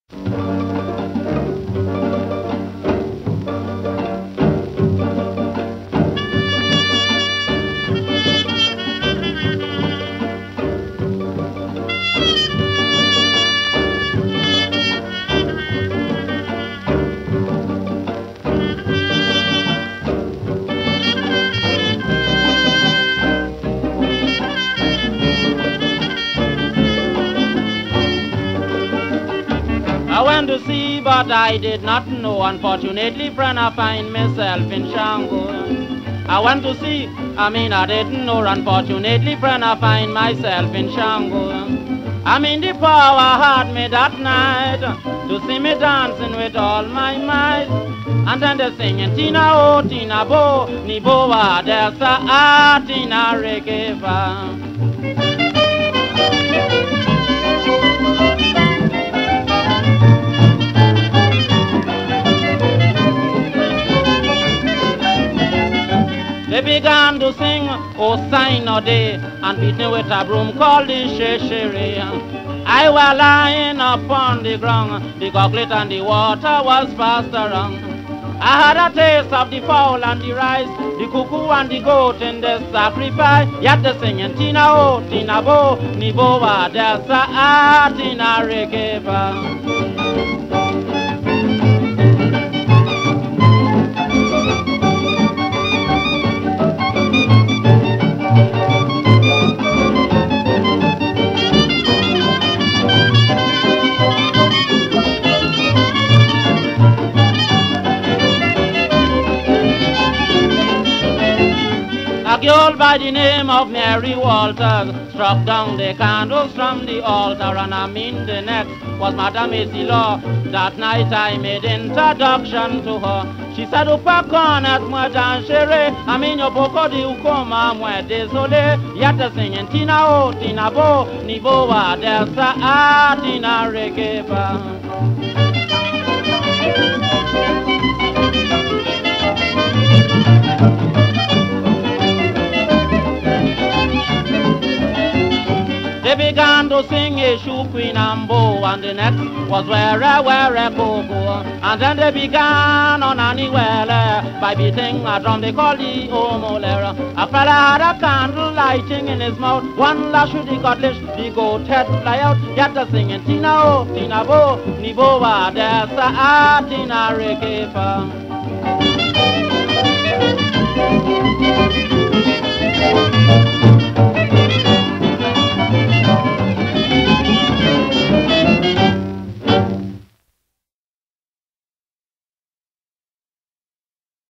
I went to see, but I did not know. Unfortunately, friend, I find myself in Shango. I went to see, I didn't know. Unfortunately, friend, I find myself in Shango. The power had me that night to see me dancing with all my might. And then they singing, Tina oh, Tina bo, ni boa delsa ah, Tina rekeva. They began to sing, oh sign of day, and beat me with a broom called the sheshere. I was lying upon the ground, the goblet and the water was fast around. I had a taste of the fowl and the rice, the cuckoo and the goat in the sacrifice. Yet they singing, Tina oh, Tina bo, ni boa delsa ah, Tina rekeba. A girl by the name of Mary Walters struck down the candles from the altar, and the next was Madame Law. That night I made introduction to her. She said, Upa connaît moi dangereux, yo boko di ukoma moi désolé. Yet singing Tina oh, Tina bo, ni boa delsa ah, Tina rekeba. They began to sing a shoe queen and bow, and the next was where cocoa. And then they began on anywhere by beating a drum they called the omolera. A fella had a candle lighting in his mouth, one lash with the cutlass, the goat head fly out. Yet the singing Tina oh, Tina bo, ni boa delsa ah, Tina rekefa.